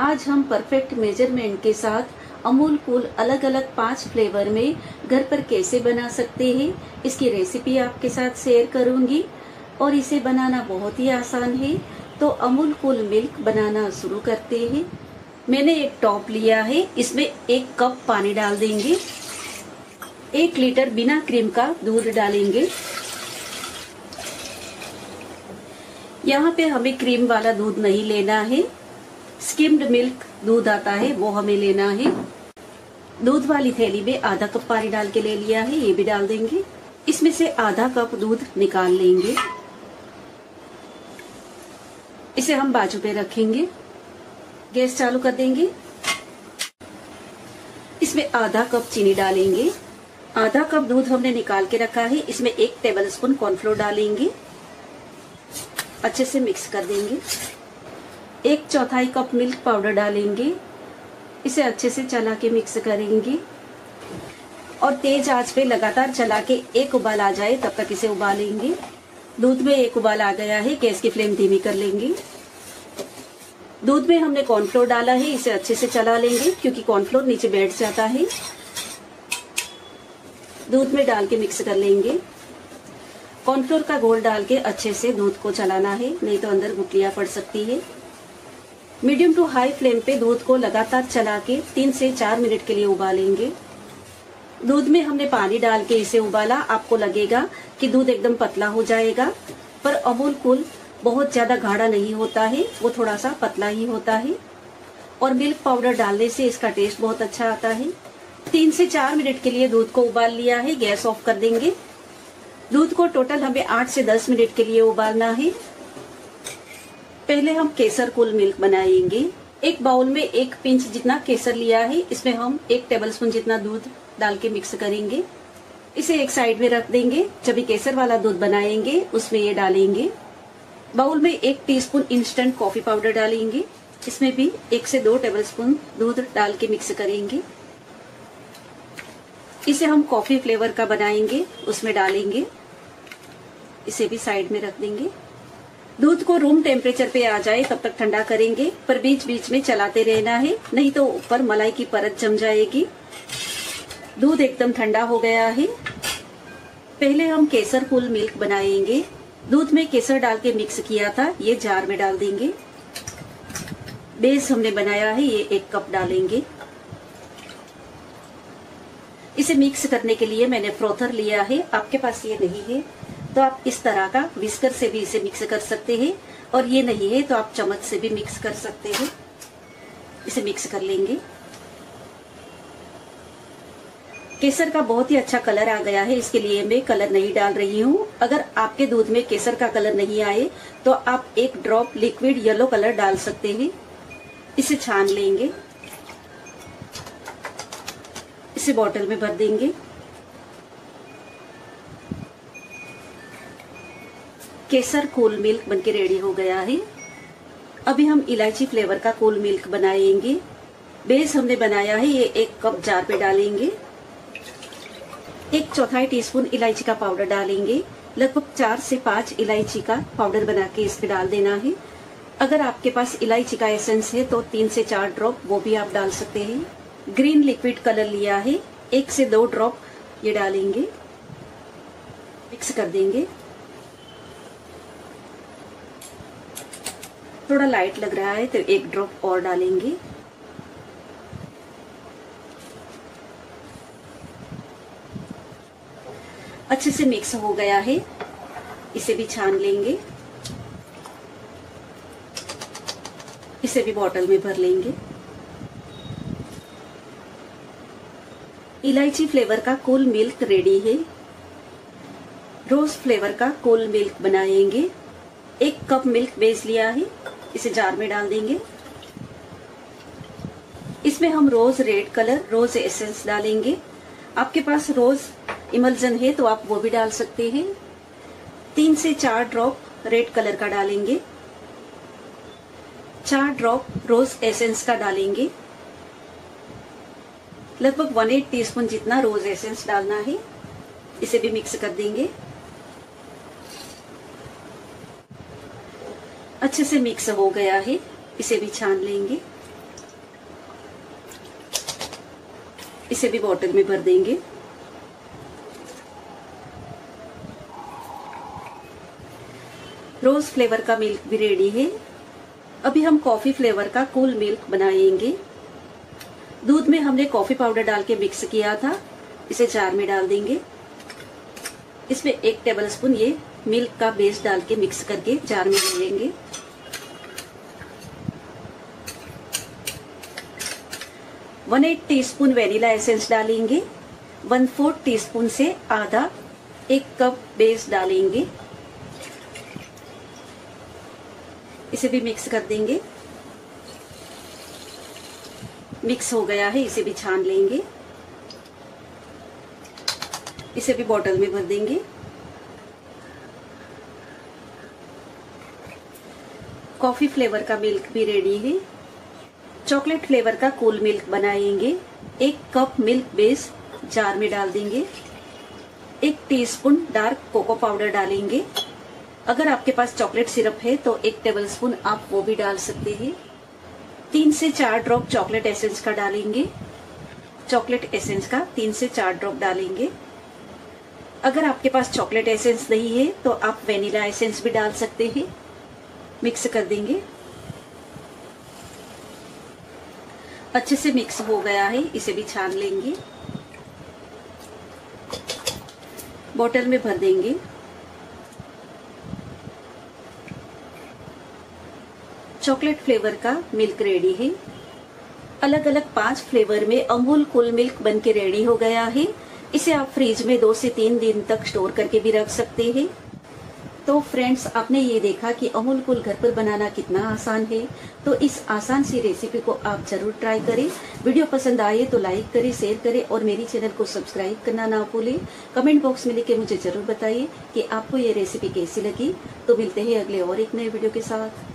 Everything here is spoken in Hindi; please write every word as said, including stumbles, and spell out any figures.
आज हम परफेक्ट मेजरमेंट के साथ अमूल कूल अलग अलग पांच फ्लेवर में घर पर कैसे बना सकते हैं, इसकी रेसिपी आपके साथ शेयर करूंगी। और इसे बनाना बहुत ही आसान है। तो अमूल कूल मिल्क बनाना शुरू करते हैं। मैंने एक टॉप लिया है, इसमें एक कप पानी डाल देंगे। एक लीटर बिना क्रीम का दूध डालेंगे। यहाँ पे हमें क्रीम वाला दूध नहीं लेना है, स्किम्ड मिल्क दूध आता है वो हमें लेना है। दूध वाली थैली में आधा कप पानी डाल के ले लिया है, ये भी डाल देंगे। इसमें से आधा कप दूध निकाल लेंगे। इसे हम बाजू पे रखेंगे। गैस चालू कर देंगे। इसमें आधा कप चीनी डालेंगे। आधा कप दूध हमने निकाल के रखा है, इसमें एक टेबलस्पून कॉर्नफ्लोर डालेंगे। अच्छे से मिक्स कर देंगे। एक चौथाई कप मिल्क पाउडर डालेंगे। इसे अच्छे से चला के मिक्स करेंगे और तेज आंच पे लगातार चला के एक उबाल आ जाए तब तक इसे उबालेंगे। दूध में एक उबाल आ गया है, गैस की फ्लेम धीमी कर लेंगे। दूध में हमने कॉर्नफ्लोर डाला है, इसे अच्छे से चला लेंगे क्योंकि कॉर्नफ्लोर नीचे बैठ जाता है। दूध में डाल के मिक्स कर लेंगे। कॉर्नफ्लोर का घोल डाल के अच्छे से दूध को चलाना है, नहीं तो अंदर गुठलियां पड़ सकती है। मीडियम टू हाई फ्लेम पे दूध को लगातार चला के तीन से चार मिनट के लिए उबालेंगे। दूध में हमने पानी डाल के इसे उबाला। आपको लगेगा कि दूध एकदम पतला हो जाएगा, पर अमूल कूल बहुत ज्यादा गाढ़ा नहीं होता है, वो थोड़ा सा पतला ही होता है। और मिल्क पाउडर डालने से इसका टेस्ट बहुत अच्छा आता है। तीन से चार मिनट के लिए दूध को उबाल लिया है, गैस ऑफ कर देंगे। दूध को टोटल हमें आठ से दस मिनट के लिए उबालना है। पहले हम केसर कूल मिल्क बनाएंगे। एक बाउल में एक पिंच जितना केसर लिया है, इसमें हम एक टेबलस्पून जितना दूध डाल के मिक्स करेंगे। इसे एक साइड में रख देंगे। जब भी केसर वाला दूध बनाएंगे उसमें ये डालेंगे। बाउल में एक टीस्पून इंस्टेंट कॉफी पाउडर डालेंगे। इसमें भी एक से दो टेबलस्पून दूध डाल के मिक्स करेंगे। इसे हम कॉफी फ्लेवर का बनाएंगे, उसमें डालेंगे। इसे भी साइड में रख देंगे। दूध को रूम टेम्परेचर पे आ जाए तब तक ठंडा करेंगे, पर बीच बीच में चलाते रहना है, नहीं तो ऊपर मलाई की परत जम जाएगी। दूध एकदम ठंडा हो गया है। पहले हम केसर कूल मिल्क बनाएंगे। दूध में केसर डाल के मिक्स किया था, ये जार में डाल देंगे। बेस हमने बनाया है, ये एक कप डालेंगे। इसे मिक्स करने के लिए मैंने फ्रोथर लिया है, आपके पास ये नहीं है तो आप इस तरह का विस्कर से भी इसे मिक्स कर सकते हैं, और ये नहीं है तो आप चम्मच से भी मिक्स कर सकते हैं। इसे मिक्स कर लेंगे। केसर का बहुत ही अच्छा कलर आ गया है, इसके लिए मैं कलर नहीं डाल रही हूँ। अगर आपके दूध में केसर का कलर नहीं आए तो आप एक ड्रॉप लिक्विड येलो कलर डाल सकते हैं। इसे छान लेंगे। इसे बॉटल में भर देंगे। केसर कूल मिल्क बनके रेडी हो गया है। अभी हम इलायची फ्लेवर का कूल मिल्क बनाएंगे। बेस हमने बनाया है, ये एक कप जार पे डालेंगे। एक चौथाई टीस्पून इलायची का पाउडर डालेंगे। लगभग चार से पांच इलायची का पाउडर बना के इसमें डाल देना है। अगर आपके पास इलायची का एसेंस है तो तीन से चार ड्रॉप वो भी आप डाल सकते हैं। ग्रीन लिक्विड कलर लिया है, एक से दो ड्रॉप ये डालेंगे। मिक्स कर देंगे। थोड़ा लाइट लग रहा है तो एक ड्रॉप और डालेंगे। अच्छे से मिक्स हो गया है, इसे भी छान लेंगे। इसे भी बॉटल में भर लेंगे। इलायची फ्लेवर का कूल मिल्क रेडी है। रोज फ्लेवर का कूल मिल्क बनाएंगे। एक कप मिल्क बेस लिया है, इसे जार में डाल देंगे। इसमें हम rose red colour rose essence डालेंगे। आपके पास रोज इमल्जन है तो आप वो भी डाल सकते हैं। तीन से चार ड्रॉप रेड कलर का डालेंगे। चार ड्रॉप रोज एसेंस का डालेंगे। लगभग वन एट टीस्पून जितना रोज एसेंस डालना है। इसे भी मिक्स कर देंगे। अच्छे से मिक्स हो गया है, इसे भी छान लेंगे। इसे भी बॉटल में भर देंगे। रोज फ्लेवर का मिल्क भी रेडी है। अभी हम कॉफी फ्लेवर का कूल मिल्क बनाएंगे। दूध में हमने कॉफी पाउडर डाल के मिक्स किया था, इसे जार में डाल देंगे। इसमें एक टेबलस्पून ये मिल्क का बेस डाल के मिक्स करके जार में डालेंगे। One eight teaspoon vanilla essence डालेंगे। वन फोर्थ टीस्पून से आधा एक कप बेस डालेंगे। इसे भी मिक्स कर देंगे। मिक्स हो गया है, इसे भी छान लेंगे। इसे भी बॉटल में भर देंगे। कॉफी फ्लेवर का मिल्क भी रेडी है। चॉकलेट फ्लेवर का कूल मिल्क बनाएंगे। एक कप मिल्क बेस जार में डाल देंगे। एक टीस्पून डार्क कोको पाउडर डालेंगे। अगर आपके पास चॉकलेट सिरप है तो एक टेबलस्पून आप वो भी डाल सकते हैं। तीन से चार ड्रॉप चॉकलेट एसेंस का डालेंगे। चॉकलेट एसेंस का तीन से चार ड्रॉप डालेंगे। अगर आपके पास चॉकलेट एसेंस नहीं है तो आप वेनिला एसेंस भी डाल सकते हैं। मिक्स कर देंगे। अच्छे से मिक्स हो गया है, इसे भी छान लेंगे। बॉटल में भर देंगे। चॉकलेट फ्लेवर का मिल्क रेडी है। अलग अलग पांच फ्लेवर में अमूल कूल मिल्क बन के रेडी हो गया है। इसे आप फ्रिज में दो से तीन दिन तक स्टोर करके भी रख सकते हैं। तो फ्रेंड्स, आपने ये देखा कि अमूल कूल घर पर बनाना कितना आसान है। तो इस आसान सी रेसिपी को आप जरूर ट्राई करें। वीडियो पसंद आए तो लाइक करें, शेयर करें और मेरी चैनल को सब्सक्राइब करना ना भूलें। कमेंट बॉक्स में लिख के मुझे जरूर बताइए कि आपको ये रेसिपी कैसी लगी। तो मिलते हैं अगले और एक नए वीडियो के साथ।